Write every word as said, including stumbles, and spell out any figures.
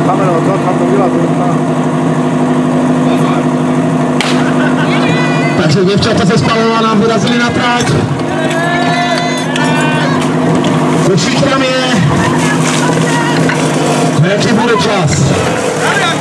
Kamero, to tam to byla, to Takže děvčata se Spalována vyrazili na trať. Už tam je. Jaký bude čas?